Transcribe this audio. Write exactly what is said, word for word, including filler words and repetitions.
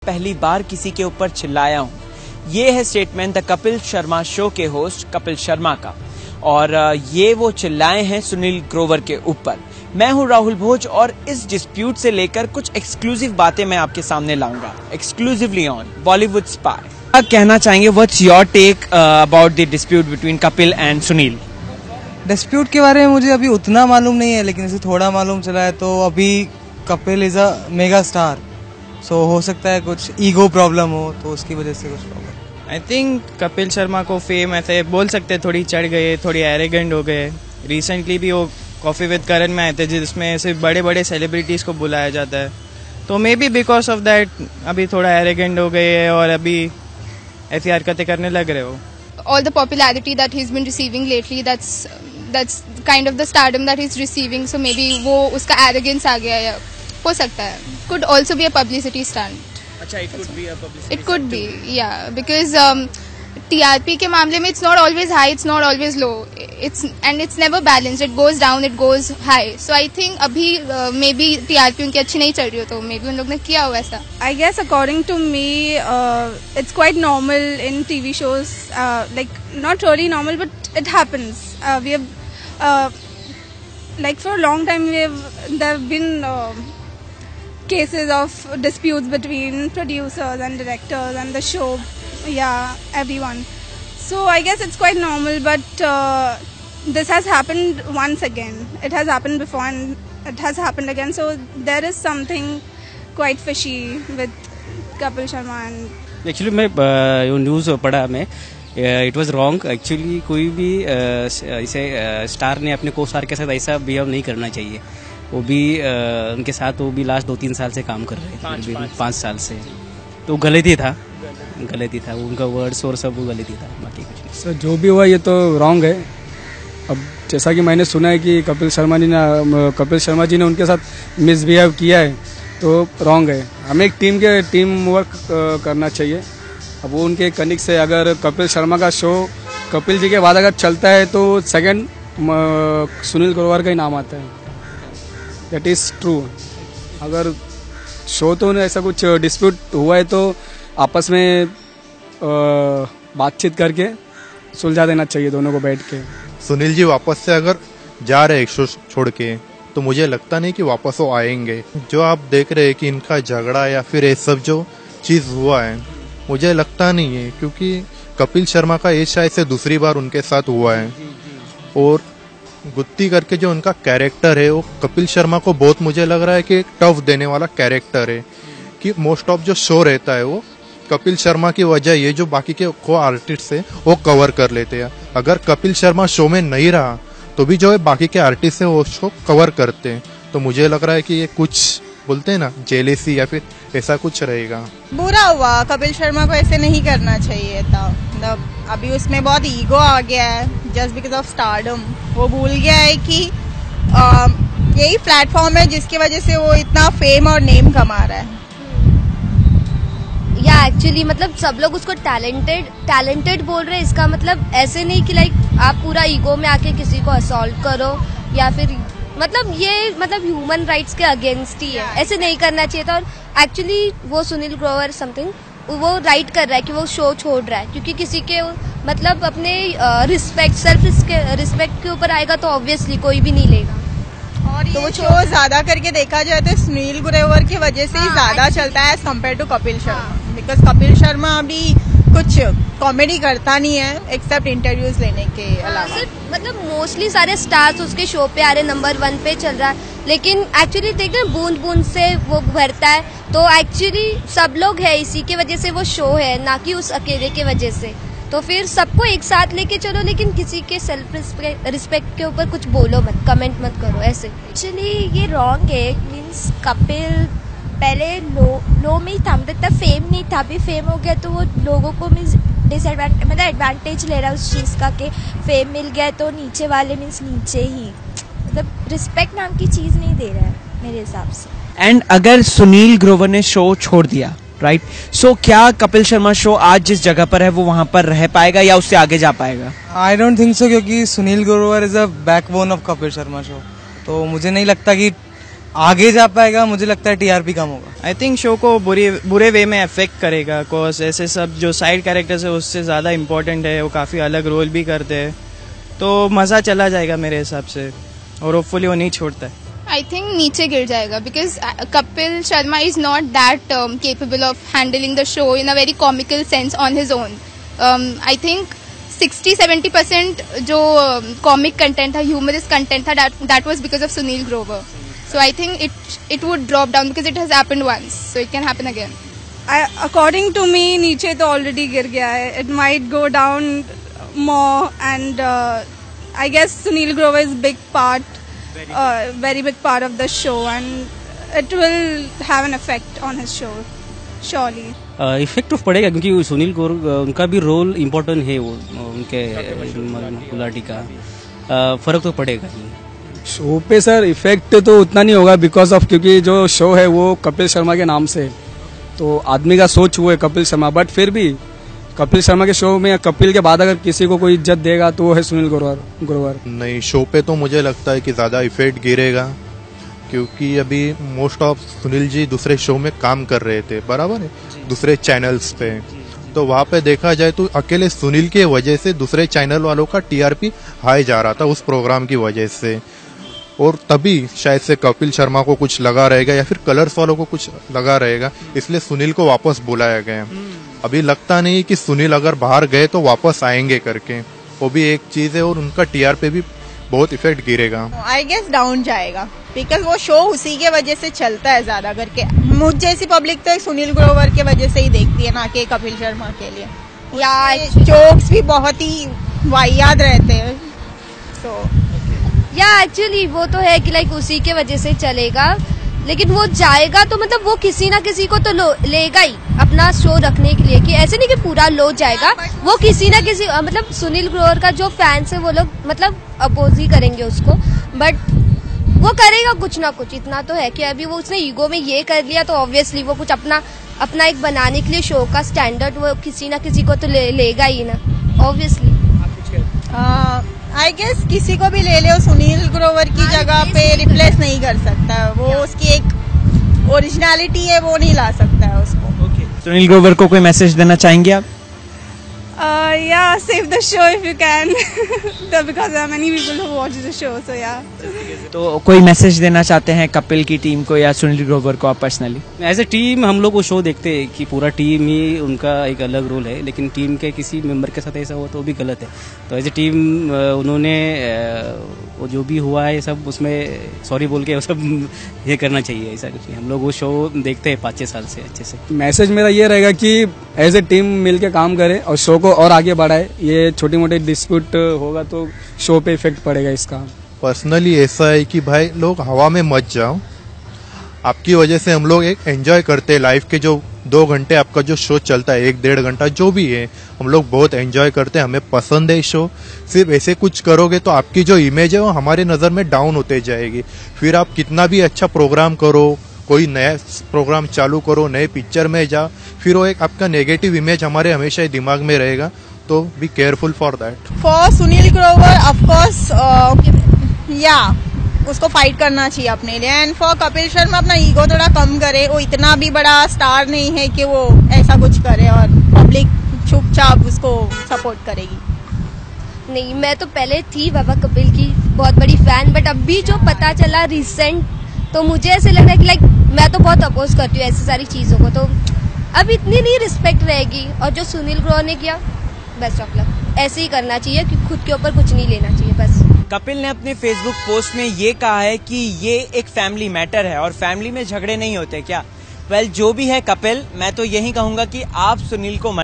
पहली बार किसी के ऊपर चिल्लाया हूँ। ये है statement the Kapil Sharma show के होस्ट कपिल शर्मा का, और ये वो चिल्लाए हैं सुनील ग्रोवर के ऊपर। मैं हूं राहुल भोज और इस डिस्प्यूट से लेकर कुछ एक्सक्लूसिव बातें मैं आपके सामने लाऊंगा, एक्सक्लूसिवली ऑन बॉलीवुड स्पाई। क्या कहना चाहेंगे, what's your take about the dispute between Kapil and Sunil? Dispute के बारे में मुझे अभी उतना मालूम नहीं है, लेकिन इसे थोड़ा मालूम चला है। तो अभी Kapil is a mega star, so हो सकता है कुछ ईगो प्रॉब्लम हो, तो उसकी वजह से कुछ problem. I think Kapil Sharma को फेम ऐसे बोल सकते हैं थोड़ी चढ़ गए, थोड़ी एरोगेंट हो गए। रिसेंटली भी वो कॉफी विद करण में आए थे, जिसमें ऐसे बड़े बड़े सेलिब्रिटीज को बुलाया जाता है, तो maybe because of that अभी थोड़ा एरोगेंट हो गए हैं और अभी ऐसी हरकतें करने लग रहे हो। All the popularity that he's been receiving lately, that's that's kind of the stardom that he's receiving, so maybe वो उसका arrogance आ गया है, हो सकता है। Could also be a publicity stunt. अच्छा, it could be a publicity It could be, yeah, because um, T R P के मामले में it's not always high, it's not always low, it's and it's never balanced. It goes down, it goes high. So I think अभी uh, maybe T R P उनकी अच्छी नहीं चल रही हो, तो maybe उन लोग ने किया हो ऐसा। I guess according to me, uh, it's quite normal in T V shows. Uh, like not really normal, but it happens. Uh, we have, uh, like for a long time, we have there have been uh, cases of disputes between producers and directors and the show. Yeah, everyone. So I guess it's quite normal, but uh, this has happened once again. It has happened before and it has happened again. So there is something quite fishy with Kapil Sharma and. Actually, मैं यो news पढ़ा मैं, it was wrong actually. कोई भी इसे star ने अपने को star के साथ ऐसा बिहेव नहीं करना चाहिए। वो भी उनके साथ वो भी लास्ट दो तीन साल से काम कर रहे थे, पाँच साल से, तो गलती था गलती था उनका वर्ड्स और सब वो गलती था, बाकी कुछ नहीं। सर जो भी हुआ ये तो रॉन्ग है। अब जैसा कि मैंने सुना है कि कपिल शर्मा जी ने कपिल शर्मा जी ने उनके साथ मिसबिहेव किया है, तो रॉन्ग है। हमें एक टीम के टीम वर्क करना चाहिए। अब वो उनके कनिक से अगर कपिल शर्मा का शो कपिल जी के बाद अगर चलता है तो सेकंड सुनील ग्रोवर का ही नाम आता है। That is true. अगर शो तो ऐसा कुछ डिस्प्यूट हुआ है तो आपस में बातचीत करके सुलझा देना चाहिए दोनों को बैठ के। सुनील जी वापस से अगर जा रहे शो छोड़ के, तो मुझे लगता नहीं कि वापस वो आएंगे। जो आप देख रहे हैं कि इनका झगड़ा या फिर ये सब जो चीज़ हुआ है, मुझे लगता नहीं है, क्योंकि कपिल शर्मा का ये शायद से दूसरी बार उनके साथ हुआ है। और गुत्ती करके जो उनका कैरेक्टर है, वो कपिल शर्मा को बहुत मुझे लग रहा है कि एक टफ देने वाला कैरेक्टर है, कि मोस्ट ऑफ जो शो रहता है वो कपिल शर्मा की वजह ये जो बाकी के को आर्टिस्ट है वो कवर कर लेते हैं। अगर कपिल शर्मा शो में नहीं रहा तो भी जो है बाकी के आर्टिस्ट है वो उसको कवर करते हैं। तो मुझे लग रहा है कि ये कुछ बोलते हैं ना, जेलेसी या फिर ऐसा कुछ रहेगा। बुरा हुआ, कपिल शर्मा को ऐसे नहीं करना चाहिए था। मतलब अभी उसमें बहुत ईगो आ गया है, जस्ट बिकॉज ऑफ स्टारडम। वो भूल गया है कि आ, यही प्लेटफॉर्म है जिसकी वजह से वो इतना फेम और नेम कमा रहा है। या एक्चुअली मतलब सब लोग उसको टैलेंटेड टैलेंटेड बोल रहे हैं। इसका मतलब ऐसे नहीं कि लाइक आप पूरा ईगो में आके किसी को असॉल्ट करो, या फिर मतलब ये मतलब ह्यूमन राइट्स के अगेंस्ट ही है, ऐसे नहीं करना चाहिए था। और एक्चुअली वो सुनील ग्रोवर समथिंग वो राइट कर रहा है कि वो शो छोड़ रहा है, क्योंकि किसी के मतलब अपने रिस्पेक्ट सेल्फ रिस्पेक्ट के ऊपर आएगा तो ऑब्वियसली कोई भी नहीं लेगा। और तो वो शो ज्यादा करके देखा जाए तो सुनील ग्रोवर की वजह से ही ज्यादा चलता है as compare to Kapil Sharma, because Kapil Sharma अभी कुछ कॉमेडी करता नहीं है एक्सेप्ट इंटरव्यूज लेने के अलावा। मतलब मोस्टली सारे स्टार्स उसके शो पे आ रहे, नंबर वन पे चल रहा है, लेकिन एक्चुअली देख रहे बूंद बूंद से वो भरता है। तो एक्चुअली सब लोग है, इसी के वजह से वो शो है, ना कि उस अकेले के वजह से। तो फिर सबको एक साथ लेके चलो, लेकिन किसी के सेल्फ रिस्पेक्ट के ऊपर कुछ बोलो मत, कमेंट मत करो ऐसे। एक्चुअली ये रॉन्ग है। मीन्स कपिल पहले लो लो में ही था, मतलब इतना फेम नहीं था, अभी फेम हो गया तो वो लोगों को मीन्स डिसएडवांटेज मतलब एडवांटेज ले रहा है उस चीज़ का कि फेम मिल गया तो नीचे वाले मीन्स नीचे ही, मतलब रिस्पेक्ट नाम की चीज़ नहीं दे रहा है मेरे हिसाब से। एंड अगर सुनील ग्रोवर ने शो छोड़ दिया, राइट, सो क्या कपिल शर्मा शो आज जिस जगह पर है वो वहां पर रह पाएगा या उससे आगे जा पाएगा? आई डोंट थिंक सो, क्योंकि Sunil Grover is a backbone of Kapil Sharma show. तो मुझे नहीं लगता कि आगे जा पाएगा, मुझे लगता है टीआरपी कम होगा। आई थिंक शो को बुरी बुरे वे में अफेक्ट करेगा, बिकॉज ऐसे सब जो साइड कैरेक्टर्स है उससे ज़्यादा इम्पोर्टेंट है, वो काफ़ी अलग रोल भी करते हैं, तो मज़ा चला जाएगा मेरे हिसाब से, और होपफुली वो नहीं छोड़ता है। आई थिंक नीचे गिर जाएगा because Kapil Sharma is not that capable of handling the show in a very comical sense on his own. I think sixty seventy percent जो कॉमिक कंटेंट था, ह्यूमरस कंटेंट था, that was because of Sunil Grover. So I think it it would drop down because it has happened once, so it can happen again. I, according to me, नीचे तो already गिर गया है. It might go down more, and uh, I guess Sunil Grover is big part, uh, very big part of the show, and it will have an effect on his show, surely. Effect तो पड़ेगा क्योंकि सुनील ग्रोवर उनका भी role important है, वो उनके गुलाटी का फर्क तो पड़ेगा ही। शो पे सर इफेक्ट तो उतना नहीं होगा बिकॉज ऑफ, क्योंकि जो शो है वो कपिल शर्मा के नाम से, तो आदमी का सोच वो है कपिल शर्मा, बट फिर भी कपिल शर्मा के शो में कपिल के बाद अगर किसी को कोई इज्जत देगा तो वो है सुनील ग्रोवर ग्रोवर नहीं, शो पे तो मुझे लगता है कि ज्यादा इफेक्ट गिरेगा, क्योंकि अभी मोस्ट ऑफ सुनील जी दूसरे शो में काम कर रहे थे, बराबर है, दूसरे चैनल्स पे, तो वहाँ पे देखा जाए तो अकेले सुनील के वजह से दूसरे चैनल वालों का टीआरपी हाई जा रहा था उस प्रोग्राम की वजह से, और तभी शायद से कपिल शर्मा को कुछ लगा रहेगा या फिर कलर्स वालों को कुछ लगा रहेगा, इसलिए सुनील को वापस बुलाया गया। अभी लगता नहीं कि सुनील अगर बाहर गए तो वापस आएंगे करके, वो भी एक चीज है, और उनका टीआर पे भी बहुत इफेक्ट गिरेगा। आई गेस डाउन जाएगा बिकॉज वो शो उसी के वजह से चलता है ज्यादा करके। मुझ जैसी पब्लिक तो सुनील ग्रोवर के वजह से ही देखती है, ना कि कपिल शर्मा के लिए। या जोक्स भी बहुत ही वाहियात रहते हैं, तो या एक्चुअली वो तो है कि लाइक उसी के वजह से चलेगा, लेकिन वो जाएगा तो मतलब वो किसी ना किसी को तो लेगा ही अपना शो रखने के लिए, कि ऐसे नहीं कि पूरा लो जाएगा, वो किसी ना किसी, मतलब सुनील ग्रोवर का जो फैंस है वो लोग मतलब अपोज ही करेंगे उसको, बट वो करेगा कुछ ना कुछ। इतना तो है कि अभी वो उसने ईगो में ये कर लिया, तो ऑब्वियसली वो कुछ अपना अपना एक बनाने के लिए शो का स्टैंडर्ड वो किसी ना किसी को तो ले, लेगा ही ना, ऑब्वियसली। आई गेस किसी को भी ले ले, सुनील ग्रोवर की जगह पे रिप्लेस नहीं कर सकता है, वो उसकी एक ओरिजिनलिटी है, वो नहीं ला सकता है उसको। okay. सुनील ग्रोवर को कोई मैसेज देना चाहेंगे आप? Uh, yeah, save the show if you can, because there are many people who watch the show, so yeah. तो कोई मैसेज देना चाहते हैं कपिल की टीम को या सुनील ग्रोवर को आप पर्सनली? एज ए टीम हम लोग वो शो देखते हैं कि पूरा टीम ही उनका एक अलग रोल है, लेकिन टीम के किसी मेंबर के साथ ऐसा हुआ तो वो भी गलत है। तो एज ए टीम उन्होंने वो जो भी हुआ है सब उसमें सॉरी बोल के वो सब ये करना चाहिए, ऐसा कुछ नहीं। हम लोग वो शो देखते हैं पाँच छः साल से अच्छे से। मैसेज मेरा ये रहेगा कि एज ए टीम मिल के काम करे और शो को और आगे बढ़ाए। ये छोटी मोटी डिस्प्यूट होगा तो शो पे इफेक्ट पड़ेगा इसका। पर्सनली ऐसा है कि भाई लोग हवा में मत जाओ, आपकी वजह से हम लोग एक एंजॉय करते हैं लाइफ के जो दो घंटे आपका जो शो चलता है, एक डेढ़ घंटा जो भी है, हम लोग बहुत एंजॉय करते हैं, हमें पसंद है शो। सिर्फ ऐसे कुछ करोगे तो आपकी जो इमेज है वो हमारे नज़र में डाउन होते जाएगी। फिर आप कितना भी अच्छा प्रोग्राम करो, कोई नया प्रोग्राम चालू करो, नए पिक्चर में जाओ, फिर वो एक आपका नेगेटिव इमेज हमारे हमेशा दिमाग में रहेगा, तो be careful for that. For Sunil Grover of course या उसको फाइट करना चाहिए अपने लिए, एंड फॉर कपिल शर्मा अपना ईगो थोड़ा कम करे, वो इतना भी बड़ा स्टार नहीं है कि वो ऐसा कुछ करे और पब्लिक चुपचाप उसको सपोर्ट करेगी। नहीं, मैं तो पहले थी बाबा कपिल की बहुत बड़ी फैन, बट अभी जो पता चला रिसेंट, तो मुझे ऐसे लग रहा है कि लाइक मैं तो बहुत अपोज करती हूँ ऐसी सारी चीज़ों को, तो अब इतनी नहीं रिस्पेक्ट रहेगी। और जो सुनील ग्रोवर ने किया, बेस्ट ऑफ लक, ऐसे ही करना चाहिए कि खुद के ऊपर कुछ नहीं लेना चाहिए बस। कपिल ने अपने फेसबुक पोस्ट में ये कहा है कि ये एक फैमिली मैटर है और फैमिली में झगड़े नहीं होते क्या? वेल well, जो भी है कपिल, मैं तो यही कहूंगा कि आप सुनील को